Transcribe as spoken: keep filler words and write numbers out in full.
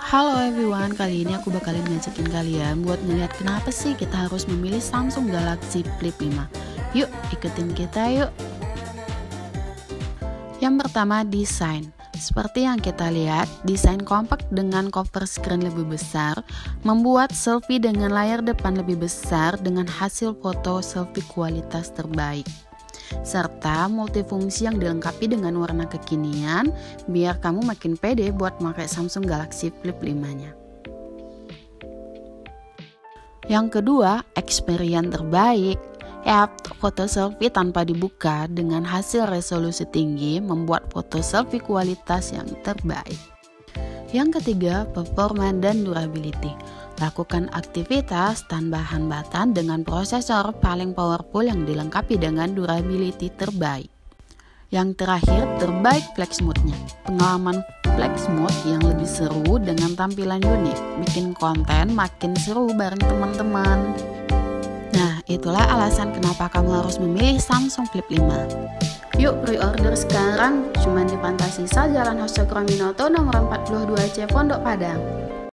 Halo everyone, kali ini aku bakalan ngajakin kalian buat ngeliat kenapa sih kita harus memilih Samsung Galaxy Flip lima. Yuk, ikutin kita yuk. Yang pertama, desain. Seperti yang kita lihat, desain compact dengan cover screen lebih besar membuat selfie dengan layar depan lebih besar dengan hasil foto selfie kualitas terbaik, serta multifungsi yang dilengkapi dengan warna kekinian biar kamu makin pede buat pakai Samsung Galaxy Flip lima nya. Yang kedua, experience terbaik. Yap, foto selfie tanpa dibuka dengan hasil resolusi tinggi membuat foto selfie kualitas yang terbaik. Yang ketiga, performa dan durability. Lakukan aktivitas tanpa hambatan dengan prosesor paling powerful yang dilengkapi dengan durability terbaik. Yang terakhir, terbaik flex mode-nya. Pengalaman flex mode yang lebih seru dengan tampilan unik, bikin konten makin seru bareng teman-teman. Nah, itulah alasan kenapa kamu harus memilih Samsung Flip lima. Yuk pre-order sekarang, cuma di Fantasisa Jalan Hosokro Minoto nomor empat puluh dua C Pondok Padang.